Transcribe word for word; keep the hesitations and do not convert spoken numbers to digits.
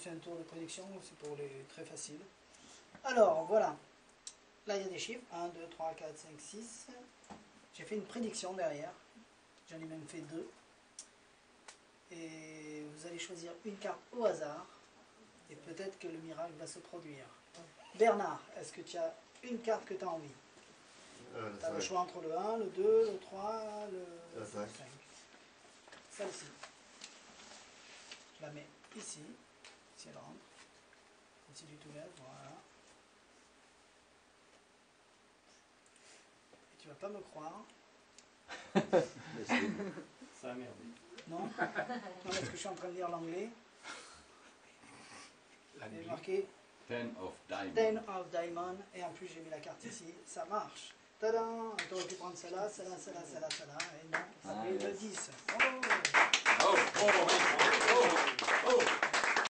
c'est un tour de prédiction, c'est pour les très faciles. Alors, voilà. Là, il y a des chiffres. un, deux, trois, quatre, cinq, six. J'ai fait une prédiction derrière. J'en ai même fait deux. Et vous allez choisir une carte au hasard. Et peut-être que le miracle va se produire. Bernard, est-ce que tu as une carte que tu as envie? Euh, Tu as le choix entre le un, le deux, le trois, le, le cinq. Celle-ci. Je la mets ici. Si elle rentre. Si tu te lèves, voilà. Et tu vas pas me croire. Ça a merdé. Non, non, parce que je suis en train de lire l'anglais. J'ai marqué Ten of Diamonds. Ten of Diamond. Et en plus, j'ai mis la carte ici. Ça marche. Tadam! Tu aurais pu prendre celle-là, celle-là, celle-là, celle-là, celle-là. Et non, ça Ah, fait le yes. dix. Oh, oh, oui.